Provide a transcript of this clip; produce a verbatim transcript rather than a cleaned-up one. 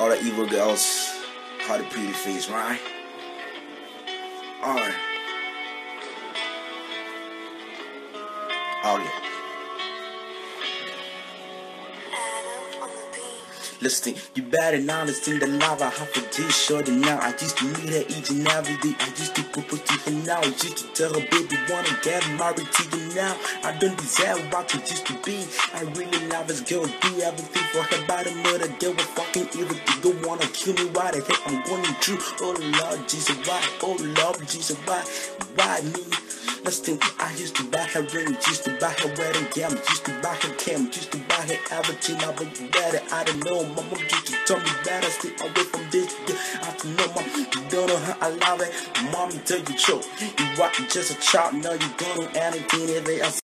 all the evil girls had a pretty face, right? Alright. Oh yeah. Listen, you better now listen to love. I have to just short it now. I used to meet her each and every day. I used to propose to her now. I used to tell her, baby, wanna get married to you now. I don't deserve what you used to be. I really love this girl, do everything for her. But another girl was fucking evil. You don't wanna kill me, why the heck I'm going through? Oh Lord Jesus, why? Oh Lord Jesus, why? Why me? Listen, I used to buy her ring, used to buy her wedding gown, used to buy her cam, used to buy her everything. I was better, I don't know. My mom used to tell me better, stay away from this. I don't know, mom, you don't know how I love it. Mom, tell you true, you are just a child, now you don't know anything. If they